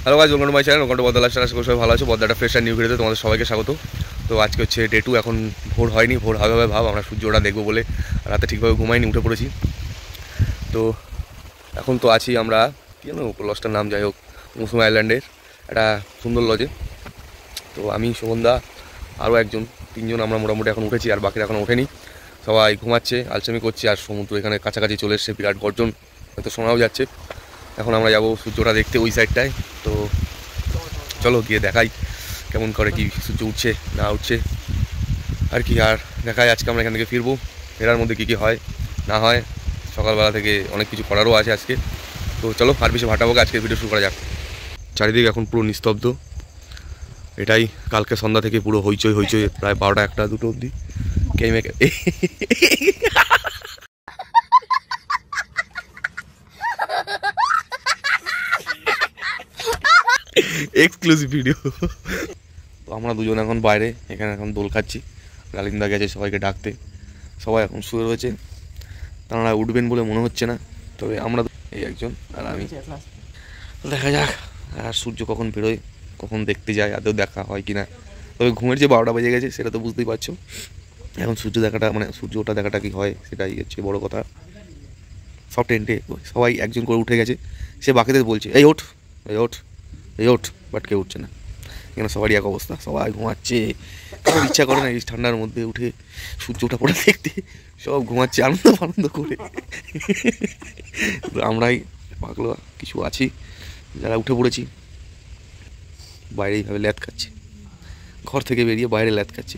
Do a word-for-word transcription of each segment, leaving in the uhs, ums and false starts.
Hello guys, welcome to my channel, welcome to Badla star. আশা করি সবাই ভালো আছে। বদলাটা ফ্রেশ অ্যান্ড নিউ ভিডিওতে তোমাদের সবাইকে স্বাগত। তো আজকে হচ্ছে ডে টু। এখন ভোর হয়নি, ভোর হবে হবে ভাব। আমরা সূর্য ওটা দেখবো বলে রাতে ঠিকভাবে ঘুমাইনি, উঠে পড়েছি। তো এখন তো আছি আমরা, কি জানো লজটার নাম, যাই হোক, মৌসুমী আইল্যান্ডের একটা সুন্দর লজে। তো আমি, সুগন্ধা, আরও একজন, তিনজন আমরা মোটামুটি এখন উঠেছি, আর বাকিরা এখন ওঠেনি। সবাই ঘুমাচ্ছে, আলসেমি করছে। আর সমুদ্র এখানে কাছাকাছি চলে এসছে, বিরাট গর্জন হয়তো শোনাও যাচ্ছে। এখন আমরা যাবো সূর্যটা দেখতে ওই সাইডটায়। তো চলো গিয়ে দেখাই কেমন করে কি সূর্য উঠছে না উঠছে আর কি। আর দেখাই আজকে আমরা এখান থেকে ফিরবো, ফেরার মধ্যে কী কী হয় না হয়। সকালবেলা থেকে অনেক কিছু করারও আছে আজকে। তো চলো আর বেশি ভাটাবোকে আজকের ভিডিও শুরু করা যাক। চারিদিকে এখন পুরো নিস্তব্ধ। এটাই কালকে সন্ধ্যা থেকে পুরো হইচই হইচই, প্রায় বারোটা একটা দুটো অবধি। কে মেকে এক্সক্লুসিভ ভিডিও। তো আমরা দুজন এখন বাইরে, এখানে এখন দোল খাচ্ছি। গালিন্দা গেছে সবাইকে ডাকতে, সবাই এখন শুয়ে রয়েছে। তারা উঠবেন বলে মনে হচ্ছে না, তবে আমরা এই একজন আর আমি। দেখা যাক আর সূর্য কখন বেরোয়, কখন দেখতে যায়, আদৌ দেখা হয় কি না। তবে ঘুমের যে বারোটা বেজে গেছে সেটা তো বুঝতেই পারছো। এখন সূর্য দেখাটা, মানে সূর্য ওটা দেখাটা কি হয় সেটাই হচ্ছে বড় কথা। সব টেন্টে সবাই একজন করে উঠে গেছে। সে বাকিদের বলছে এই ওঠ, এই ওঠ, এই ওঠ, বাট কেউ উঠছে না। এখানে সবারই এক অবস্থা, সবাই ঘুমাচ্ছে। কারোর ইচ্ছা করে না এই ঠান্ডার মধ্যে উঠে সূর্যটা পড়ে দেখতে। সব ঘুমাচ্ছে আনন্দ আনন্দ করে। আমরাই পাগলা কিছু আছি যারা উঠে পড়েছি, বাইরে এইভাবে ল্যাদ খাচ্ছি। ঘর থেকে বেরিয়ে বাইরে ল্যাদ খাচ্ছি।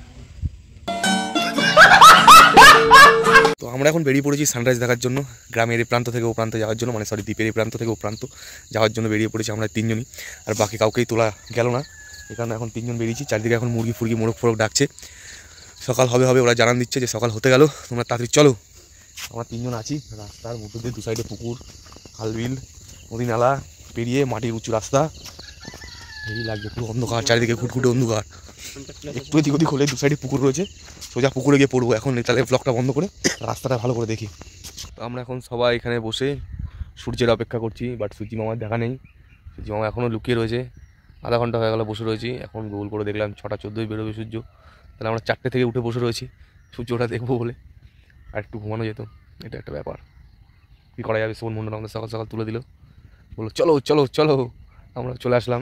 তো আমরা এখন বেরিয়ে পড়েছি সানরাইজ দেখার জন্য, গ্রামের এই প্রান্ত থেকে ও প্রান্তে যাওয়ার জন্য, মানে সরি দ্বীপের এই প্রান্ত থেকে ও প্রান্ত যাওয়ার জন্য বেরিয়ে পড়েছি আমরা তিনজনই। আর বাকি কাউকেই তোলা গেল না, এখানে এখন তিনজন বেরিয়েছি। চারিদিকে এখন মুরগি ফুরগি মোরগ ফোরগ ডাকছে, সকাল হবে হবে ওরা জানান দিচ্ছে যে সকাল হতে গেল, তোমরা তাড়াতাড়ি চলো। আমরা তিনজন আছি রাস্তার মধ্যে দিয়ে, দু সাইডে পুকুর, খালবিল, নদী নালা পেরিয়ে মাটির উঁচু রাস্তা। এই লাগছে পুরো অন্ধকার, চারিদিকে ঘুটঘুটে অন্ধকার। একটু এদিক ওদিক হলে দু সাইডে পুকুর রয়েছে, সোজা পুকুরে গিয়ে পড়বো এখন। তাহলে ব্লগটা বন্ধ করে রাস্তাটা ভালো করে দেখি। তো আমরা এখন সবাই এখানে বসে সূর্যের অপেক্ষা করছি, বাট সূর্য মামার দেখা নেই। সূর্য মামা এখনও লুকিয়ে রয়েছে। আধা ঘন্টা হয়ে গেল বসে রয়েছি। এখন গোল করে দেখলাম ছটা চোদ্দোই বেরোবে সূর্য। তাহলে আমরা চারটে থেকে উঠে বসে রয়েছি সূর্যটা দেখবো বলে। আর একটু ঘুমানো যেত, এটা একটা ব্যাপার। কী করা যাবে, শোন মন্ডল আমাদের সকাল সকাল তুলে দিল, বললো চলো চলো চলো। আমরা চলে আসলাম।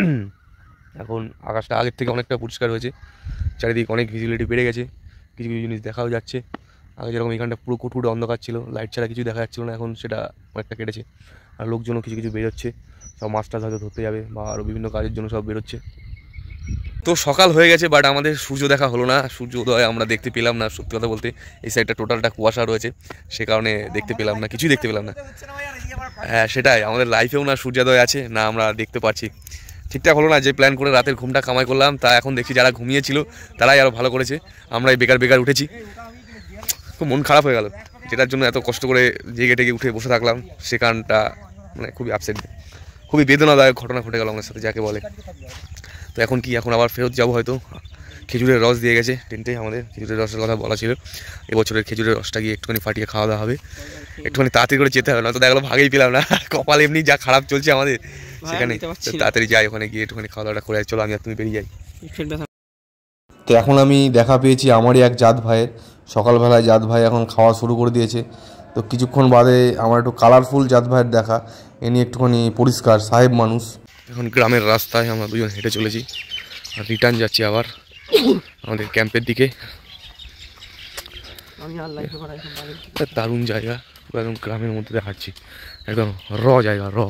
এখন আকাশটা আগের থেকে অনেকটা পরিষ্কার হয়েছে, চারিদিকে অনেক ভিজিবিলিটি বেড়ে গেছে, কিছু কিছু জিনিস দেখাও যাচ্ছে। আগে যেরকম এখানটা পুরো কুটকুটে অন্ধকার ছিল, লাইট ছাড়া কিছু দেখা যাচ্ছিলো না, এখন সেটা অনেকটা কেটেছে। আর লোকজনও কিছু কিছু বেরোচ্ছে, সব মাছ টাছ হয়তো ধরতে যাবে বা আরও বিভিন্ন কাজের জন্য সব বেরোচ্ছে। তো সকাল হয়ে গেছে, বাট আমাদের সূর্য দেখা হলো না, সূর্য উদয় আমরা দেখতে পেলাম না। সত্যি কথা বলতে এই সাইডটা টোটালটা কুয়াশা রয়েছে, সে কারণে দেখতে পেলাম না, কিছুই দেখতে পেলাম না। হ্যাঁ সেটাই, আমাদের লাইফেও না সূর্যোদয় আছে না আমরা দেখতে পাচ্ছি। ঠিকঠাক হলো না, যে প্ল্যান করে রাতের ঘুমটা কামাই করলাম, তা এখন দেখছি যারা ঘুমিয়েছিল তারাই আরও ভালো করেছে, আমরাই বেকার বেকার উঠেছি। খুব মন খারাপ হয়ে গেল, যেটার জন্য এত কষ্ট করে জেগে টেগে উঠে বসে থাকলাম, সে কারণটা মানে খুবই আপসেট, খুবই বেদনাদায়ক ঘটনা ঘটে গেল আমার সাথে যাকে বলে। তো এখন কি, এখন আবার ফেরত যাবো হয়তো। খেজুরের রস দিয়ে গেছে টেন্টে, আমাদের খেজুরের রসের কথা বলা ছিল। এবছরের খেজুরের রসটা গিয়ে একটুখানি ফাটিয়ে খাওয়া দাওয়া হবে, একটুখানি তাড়াতাড়ি করে যেতে হবে, নয়তো দেখা গেলো ভাগেই পেলাম না। কপাল এমনি যা খারাপ চলছে আমাদের, সেখানে তাড়াতাড়ি যাই, ওখানে গিয়ে একটুখানি খাওয়া দাওয়াটা করে চলো, আমি আর তুমি বেরিয়ে যাই। তো এখন আমি দেখা পেয়েছি আমারই এক জাত ভাইয়ের, সকালবেলায় জাত ভাই এখন খাওয়া শুরু করে দিয়েছে। তো কিছুক্ষণ বাদে আমার একটু কালারফুল জাত ভাইয়ের দেখা, এ নিয়ে একটুখানি পরিষ্কার সাহেব মানুষ। এখন গ্রামের রাস্তায় আমরা দুজন হেঁটে চলেছি, আর রিটার্ন যাচ্ছি আবার আমাদের ক্যাম্পের দিকে। দারুণ জায়গা, পুরো একদম গ্রামের মধ্যে হাঁটছি, একদম র জায়গা, র।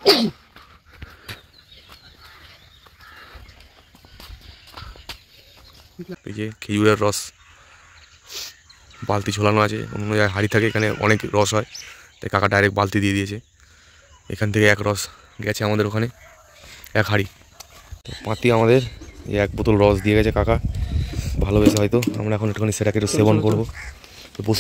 এই যে খেজুরের রস বালতি ঝোলানো আছে, অন্য জায়গায় হাঁড়ি থাকে, এখানে অনেক রস হয়, তাই কাকা ডাইরেক্ট বালতি দিয়ে দিয়েছে। এখান থেকে এক রস গেছে আমাদের ওখানে এক হাঁড়ি। তো পাতি আমাদের এই এক বোতল রস দিয়ে গেছে কাকা, ভালোবেসে হয়তো। আমরা এখন একটুখানি সেটাকে একটু সেবন করবো। তো বসে,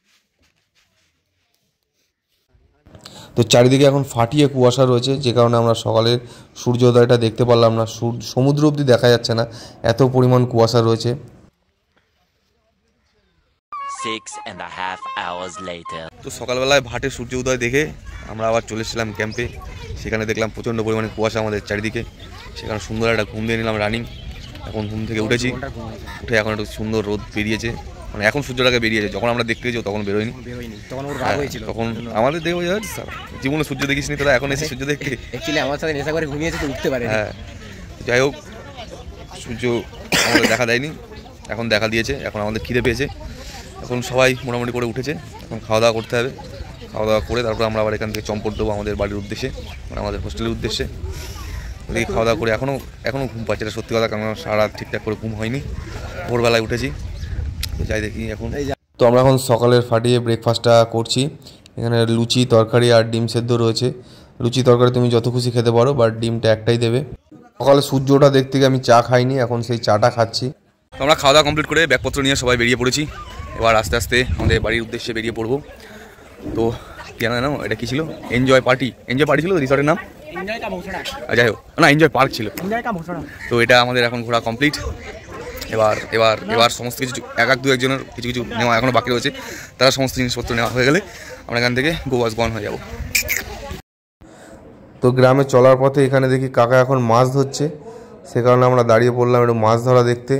তো চারিদিকে এখন ফাটিয়ে কুয়াশা রয়েছে, যে কারণে আমরা সকালের সূর্যোদয়টা দেখতে পারলাম না। সমুদ্র অবধি দেখা যাচ্ছে না, এত পরিমাণ কুয়াশা রয়েছে। Six and a half hours later. তো সকালবেলায় ভাটে সূর্য উদয় দেখে আমরা আবার চলে এসেছিলাম ক্যাম্পে। সেখানে দেখলাম প্রচণ্ড পরিমাণে কুয়াশা আমাদের চারিদিকে। সেখানে সুন্দর একটা ঘুম দিয়ে নিলাম রানিং। এখন ঘুম থেকে উঠেছি, উঠে এখন একটু সুন্দর রোদ বেরিয়েছে, মানে এখন সূর্যটাকে বেরিয়েছে। যখন আমরা দেখতে গেছি তখন বেরোয়নি, তখন আমাদের দেখবো জীবনে সূর্য দেখিস নি তোরা, এখন এসে সূর্য দেখতে। আমার সাথে নেশা করে ঘুমিয়েছে তো উঠতে পারে। হ্যাঁ, যাই হোক সূর্য আমাদের দেখা দেয়নি, এখন দেখা দিয়েছে। এখন আমাদের খিদে পেয়েছে, এখন সবাই মোটামুটি করে উঠেছে। এখন খাওয়া দাওয়া করতে হবে, খাওয়া দাওয়া করে তারপর আমরা আবার এখান থেকে চম্পট দেবো আমাদের বাড়ির উদ্দেশ্যে, মানে আমাদের হোস্টেলের উদ্দেশ্যে। ওদিকে খাওয়া দাওয়া করে এখনও এখনও ঘুম পাচ্ছে, এটা সত্যি কথা, কারণ সারা রাত ঠিকঠাক করে ঘুম হয়নি, ভোরবেলায় উঠেছি। তো যাই দেখি এখন। তো আমরা এখন সকালের ফাটিয়ে ব্রেকফাস্টটা করছি। এখানে লুচি তরকারি আর ডিম সেদ্ধ রয়েছে। লুচি তরকারি তুমি যত খুশি খেতে পারো, বাট ডিমটা একটাই দেবে। সকালে সূর্যটা দেখতে গিয়ে আমি চা খাইনি, এখন সেই চাটা খাচ্ছি। তো আমরা খাওয়া দাওয়া কমপ্লিট করে ব্যাগপত্র নিয়ে সবাই বেরিয়ে পড়েছি। এবার আস্তে আস্তে আমাদের বাড়ির উদ্দেশ্যে বেরিয়ে পড়বো। তো কি জানো এটা কী ছিল? এনজয় পার্টি, এনজয় পার্টি ছিল রিসর্টের নাম, যাই হোক না এনজয় পার্ক ছিল। তো এটা আমাদের এখন ঘোরা কমপ্লিট। এবার এবার এবার সমস্ত কিছু এক এক দু একজনের কিছু কিছু নেওয়া এখনও বাকি রয়েছে। তারা সমস্ত জিনিসপত্র নেওয়া হয়ে গেলে আমরা এখান থেকে গোয়াস গন হয়ে যাব। তো গ্রামে চলার পথে এখানে দেখি কাকা এখন মাছ ধরছে, সে কারণে আমরা দাঁড়িয়ে পড়লাম একটু মাছ ধরা দেখতে।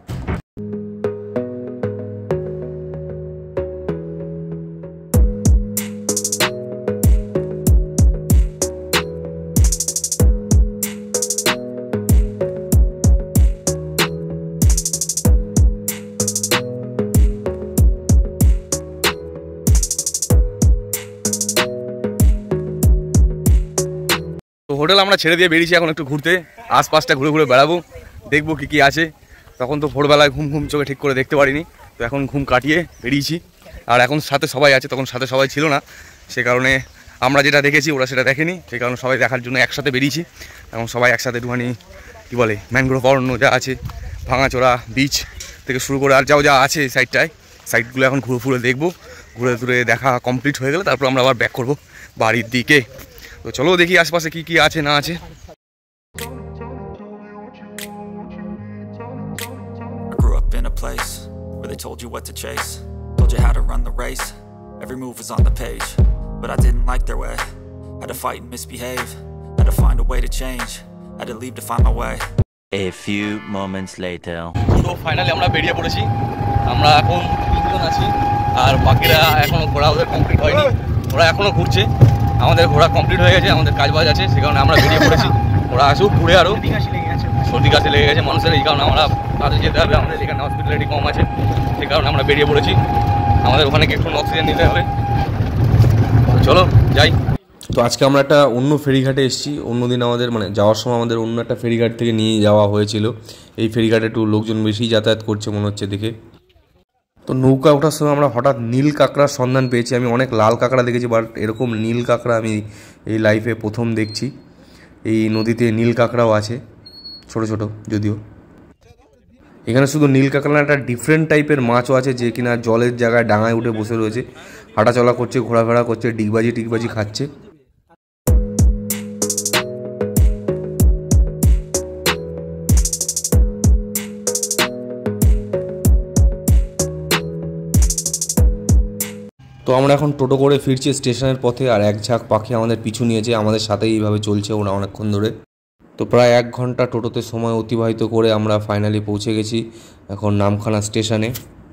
হোটেল আমরা ছেড়ে দিয়ে বেরিয়েছি এখন একটু ঘুরতে, আশপাশটা ঘুরে ঘুরে বেড়াবো, দেখবো কী কী আছে। তখন তো ভোরবেলায় ঘুম ঘুম চোখে ঠিক করে দেখতে পারিনি, তো এখন ঘুম কাটিয়ে বেরিয়েছি। আর এখন সাথে সবাই আছে, তখন সাথে সবাই ছিল না, সে কারণে আমরা যেটা দেখেছি ওরা সেটা দেখেনি, সেই কারণে সবাই দেখার জন্য একসাথে বেরিয়েছি। এখন সবাই একসাথে একটুখানি কী বলে ম্যানগ্রোভ অরণ্য যা আছে, ভাঙাচোরা বিচ থেকে শুরু করে আর যাও যা আছে সাইডটায়, সাইডগুলো এখন ঘুরে ঘুরে দেখবো। ঘুরে ঘুরে দেখা কমপ্লিট হয়ে গেলে তারপর আমরা আবার ব্যাক করবো বাড়ির দিকে। তো চলো দেখি আশপাশে কি কি আছে না আছে। I grew up in a place where they told you what to chase, told you how to run the race, every move was on the page, but I didn't like their way, had to fight and misbehave, had to find a way to change, had to leave to find my way. A few moments later. তো finally আমরা বেরিয়ে পড়েছি, আমরা এখন তিনজন আছি আর বাকিরা এখনো ঘোরা ওদের কমপ্লিট হয়নি, ওরা এখনো ঘুরছে। আমাদের ঘোরা কমপ্লিট হয়ে গেছে, আমাদের কাজ বাজ আছে, সে কারণে আমরা বেরিয়ে পড়েছি। ওরা আসুক ঘুরে, আরও সর্দি কাছে লেগে গেছে মানুষের, এই কারণে আমরা তাদের যেতে হবে, আমাদের এখানে হসপিটালিটি কম আছে, সে কারণে আমরা বেরিয়ে পড়েছি। আমাদের ওখানে একটু অক্সিজেন নিতে হবে, চলো যাই। তো আজকে আমরা একটা অন্য ফেরিঘাটে এসেছি। অন্যদিন আমাদের মানে যাওয়ার সময় আমাদের অন্য একটা ফেরিঘাট থেকে নিয়ে যাওয়া হয়েছিল। এই ফেরিঘাটে একটু লোকজন বেশি যাতায়াত করছে মনে হচ্ছে দেখে। তো নৌকা ওঠার সময় আমরা হঠাৎ নীল কাঁকড়ার সন্ধান পেয়েছি। আমি অনেক লাল কাঁকড়া দেখেছি, বাট এরকম নীল কাঁকড়া আমি এই লাইফে প্রথম দেখছি। এই নদীতে নীল কাঁকড়াও আছে, ছোট ছোট যদিও। এখানে শুধু নীল কাঁকড়া না, একটা ডিফারেন্ট টাইপের মাছও আছে যে কিনা জলের জায়গায় ডাঙায় উঠে বসে রয়েছে, হাঁটাচলা করছে, ঘোরাফেরা করছে, ডিগবাজি টিগবাজি খাচ্ছে। তো আমরা এখন টোটো করে ফিরছি স্টেশনের পথে, আর এক ঝাঁক পাখি আমাদের পিছু নিয়েছে, আমাদের সাথেই এইভাবে চলছে ওরা অনেকক্ষণ ধরে। তো প্রায় এক ঘন্টা টোটোতে সময় অতিবাহিত করে আমরা ফাইনালি পৌঁছে গেছি এখন নামখানা স্টেশনে।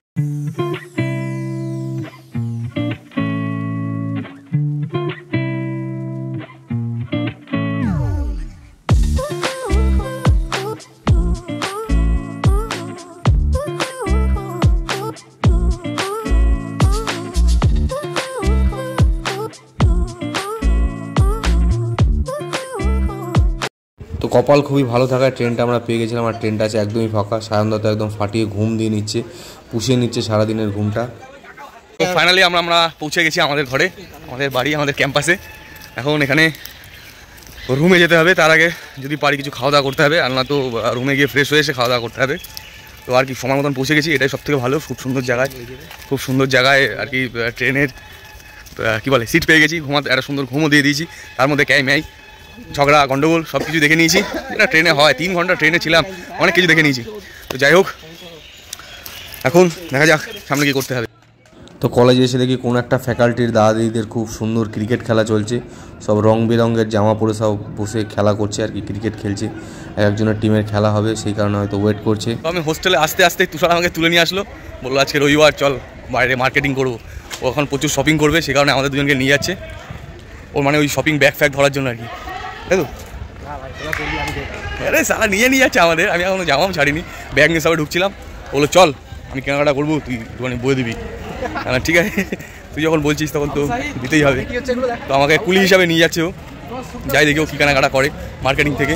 তো কপাল খুবই ভালো থাকায় ট্রেনটা আমরা পেয়ে গেছিলাম, আর ট্রেনটা আছে একদমই ফাঁকা। সায়নদা একদম ফাটিয়ে ঘুম দিয়ে নিচ্ছে, পুষিয়ে নিচ্ছে সারাদিনের ঘুমটা। তো ফাইনালি আমরা আমরা পৌঁছে গেছি আমাদের ঘরে, আমাদের বাড়ি, আমাদের ক্যাম্পাসে। এখন এখানে রুমে যেতে হবে, তার আগে যদি পারি কিছু খাওয়া দাওয়া করতে হবে, আর না তো রুমে গিয়ে ফ্রেশ হয়ে এসে খাওয়া দাওয়া করতে হবে। তো আর কি সময় মতন পৌঁছে গেছি, এটাই সব থেকে ভালো। খুব সুন্দর জায়গায়, খুব সুন্দর জায়গায় আর কি ট্রেনের কী বলে সিট পেয়ে গেছি, ঘুমাতে একটা সুন্দর ঘুমও দিয়ে দিয়েছি। তার মধ্যে ক্যাই ম্যাই ঝগড়া গন্ডগোল সব কিছু দেখে নিয়েছি, যেটা ট্রেনে হয়। তিন ঘন্টা ট্রেনে ছিলাম, অনেক কিছু দেখে নিয়েছি। তো যাই হোক, এখন দেখা যাক সামনে কী করতে হবে। তো কলেজে এসে দেখি কোনো একটা ফ্যাকাল্টির দাদা দিদিদের খুব সুন্দর ক্রিকেট খেলা চলছে, সব রং বেরঙের জামা পরে সব বসে খেলা করছে আর কি, ক্রিকেট খেলছে। এক একজনের টিমের খেলা হবে সেই কারণে হয়তো ওয়েট করছে। তো আমি হোস্টেলে আসতে আসতে তুষার আমাকে তুলে নিয়ে আসলো, বললো আজকে রবিবার চল বাইরে মার্কেটিং করবো। ও এখন প্রচুর শপিং করবে, সেই কারণে আমাদের দুজনকে নিয়ে যাচ্ছে। ওর মানে ওই শপিং ব্যাগ ফ্যাগ ধরার জন্য আর কি, তাই তো? আরে সারা নিয়ে নিয়ে যাচ্ছে আমাদের, আমি এখনো জামাও ছাড়িনি, ব্যাগ নিয়ে সবাই ঢুকছিলাম। বললো চল আমি কেনাকাটা করবো, তুই মানে বলে দিবি। ঠিক আছে, তুই যখন বলছিস তখন তো দিতেই হবে। তো আমাকে কুলি হিসাবে নিয়ে যাচ্ছে ও, যাই দেখি ও কী কেনাকাটা করে মার্কেটিং থেকে।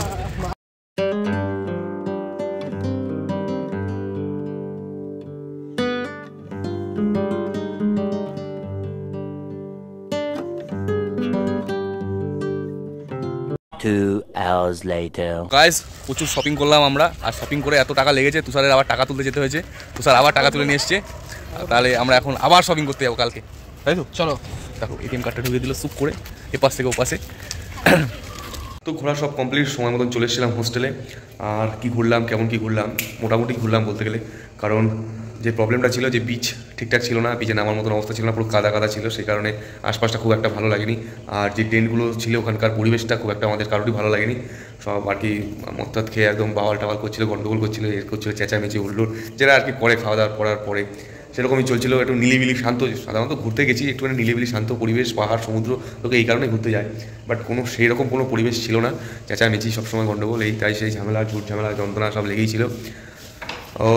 Two hours later. গাইস প্রচুর শপিং করলাম আমরা, আর শপিং করে এত টাকা লেগেছে, তুষারের আবার টাকা তুলতে যেতে হয়েছে। তুষার আবার টাকা তুলে নিয়ে এসছে, তাহলে আমরা এখন আবার শপিং করতে যাবো কালকে, তাই তো? চলো। দেখো এটিএম কার্ডটা ঢুকে দিল সুপ করে এপাশ থেকে ওপাশে। তো ঘোরা সব কমপ্লিট, সময় মতন চলে এসেছিলাম হোস্টেলে। আর কি ঘুরলাম, কেমন কি ঘুরলাম, মোটামুটি ঘুরলাম বলতে গেলে। কারণ যে প্রবলেমটা ছিল যে বিচ ঠিকঠাক ছিল না, বিচে নামার মতন অবস্থা ছিল না, পুরো কাদা কাদা ছিল, সেই কারণে আশপাশটা খুব একটা ভালো লাগেনি। আর যে টেন্টগুলো ছিল ওখানকার পরিবেশটা খুব একটা আমাদের কারোরই ভালো লাগেনি। সব আর কি মত্তাত খেয়ে একদম বাওয়াল টাওয়াল করছিল, গন্ডগোল করছিল, এর করছিল, চেঁচামেচি উল্লুর, যেটা আর কি করে খাওয়া দাওয়া করার পরে সেরকমই চলছিল। একটু নিলিবিলি শান্ত, সাধারণত ঘুরতে গেছি একটুখানি নিলিবিলি শান্ত পরিবেশ, পাহাড় সমুদ্র, তোকে এই কারণে ঘুরতে যায়। বাট কোনো সেই রকম কোনো পরিবেশ ছিল না, চেঁচামেচি সবসময় গন্ডগোল, এই তাই সেই ঝামেলা ঝুট ঝামেলা যন্ত্রণা সব লেগেই ছিল। ও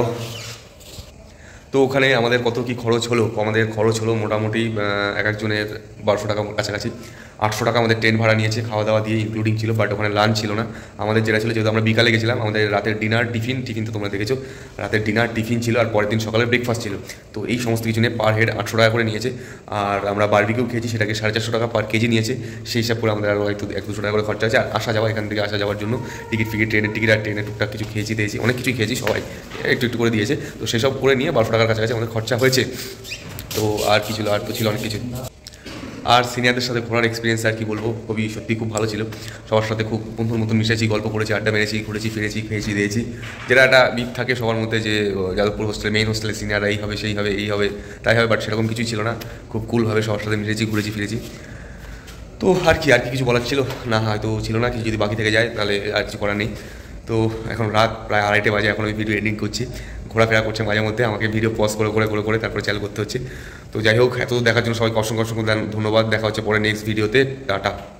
তো ওখানে আমাদের কত কি খরচ হলো, আমাদের খরচ হলো মোটামুটি এক একজনের বারোশো টাকা কাছাকাছি। আটশো টাকা আমাদের ট্রেন ভাড়া নিয়েছে, খাওয়া দাওয়া দিয়ে ইনক্লুডিং ছিল, বাট ওখানে লাঞ্চ ছিল না আমাদের, যেটা ছিল যেহেতু আমরা বিকালে গেছিলাম। আমাদের রাতের ডিনার টিফিন, টিফিন তো তোমরা দেখেছো, রাতের ডিনার টিফিন ছিল, আর পরের দিন সকালে ব্রেকফাস্ট ছিল। তো এই সমস্ত কিছু নিয়ে পার হেড আটশো টাকা করে নিয়েছে। আর আমরা বারবিকিউ খেয়েছি, সেটাকে সাড়ে চারশো টাকা পার কেজি নিয়েছে। সেই হিসাব করে আমাদের আরও একটু এক দুশো টাকা করে খরচা আছে। আর আসা যাওয়া, এখান থেকে আসা যাওয়ার জন্য টিকিট ফিকিট, ট্রেনের টিকিট, আর ট্রেনে টুকটাক কিছু খেয়েছি দিয়েছি, অনেক কিছুই খেয়েছি, সবাই একটু একটু করে দিয়েছে। তো সেসব করে নিয়ে বারোশো টাকার কাছাকাছি আমাদের খরচা হয়েছে। তো আর কি ছিল, আর তো ছিল অনেক কিছু। আর সিনিয়রদের সাথে ঘোরার এক্সপিরিয়েন্স আর কি বলবো, খুবই সত্যি খুব ভালো ছিল। সবার সাথে খুব বন্ধুর মতন মিশেছি, গল্প করেছি, আড্ডা মেরেছি, ঘুরেছি ফিরেছি, খেয়েছি দিয়েছি। যেটা একটা মিথ থাকে সবার মধ্যে যে যাদবপুর হোস্টেলে, মেইন হোস্টেলে সিনিয়ররা এই হবে সেই হবে এই হবে তাই হবে, বাট সেরকম কিছুই ছিল না। খুব কুলভাবে সবার সাথে মিশেছি, ঘুরেছি ফিরেছি। তো আর কি, আর কি কিছু বলার ছিল না, হয়তো ছিল না কিছু, যদি বাকি থেকে যায় তাহলে আর কিছু করার নেই। তো এখন রাত প্রায় আড়াইটে বাজে, এখন আমি ভিডিও এডিটিং করছি, ঘোরাফেরা করছে মাঝে মধ্যে, আমাকে ভিডিও পজ করে করে করে করে তারপরে চ্যানেল করতে হচ্ছে। তো যাই হোক, এত দেখার জন্য সবাইকে অসংখ্য অসংখ্য ধন্যবাদ। দেখা হচ্ছে পরে নেক্সট ভিডিওতে, টাটা।